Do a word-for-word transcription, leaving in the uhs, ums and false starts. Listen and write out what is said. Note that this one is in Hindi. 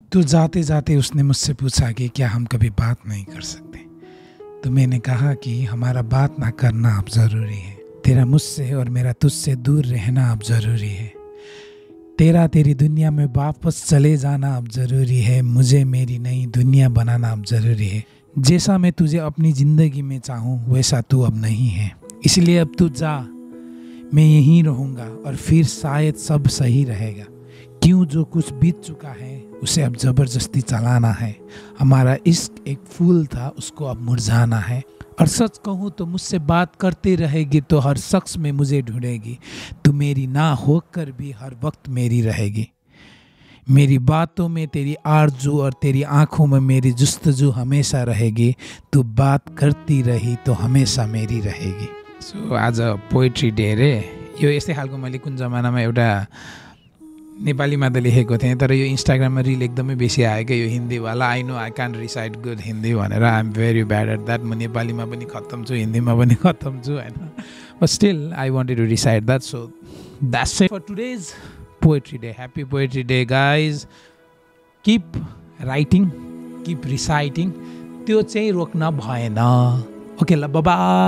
तो जाते जाते उसने मुझसे पूछा कि क्या हम कभी बात नहीं कर सकते। तो मैंने कहा कि हमारा बात ना करना अब ज़रूरी है। तेरा मुझसे और मेरा तुझसे दूर रहना अब ज़रूरी है। तेरा तेरी दुनिया में वापस चले जाना अब ज़रूरी है। मुझे मेरी नई दुनिया बनाना अब ज़रूरी है। जैसा मैं तुझे अपनी ज़िंदगी में चाहूँ वैसा तू अब नहीं है, इसलिए अब तू जा, मैं यहीं रहूँगा और फिर शायद सब सही रहेगा। क्यों, जो कुछ बीत चुका है उसे अब ज़बरदस्ती चलाना है। हमारा इश्क एक फूल था, उसको अब मुरझाना है। और सच कहूँ तो मुझसे बात करती रहेगी तो हर शख्स में मुझे ढूंढेगी। तू मेरी ना होकर भी हर वक्त मेरी रहेगी। मेरी बातों में तेरी आरज़ू और तेरी आँखों में मेरी जुस्तजू हमेशा रहेगी। तू बात करती रही तो हमेशा मेरी रहेगी। सो आज पोइट्री डे रे। यो यस्तै खालको मैले कुन जमानामा एउटा नेपालीमा त लेखेको थिएँ, तर यो इन्स्टाग्राममा रिल एकदमै बेसी आयो क्या यो हिन्दीवाला। I know I can recite good Hindi भनेर, I am very bad at that. म नेपालीमा पनि खत्तम छु, हिन्दीमा पनि खत्तम छु होइन, but still I wanted to recite that. So that's it for today's poetry day. Happy poetry day guys. Keep writing, keep reciting, त्यो चाहिँ रोक्न भएन। ओके ल, बाइ बाइ।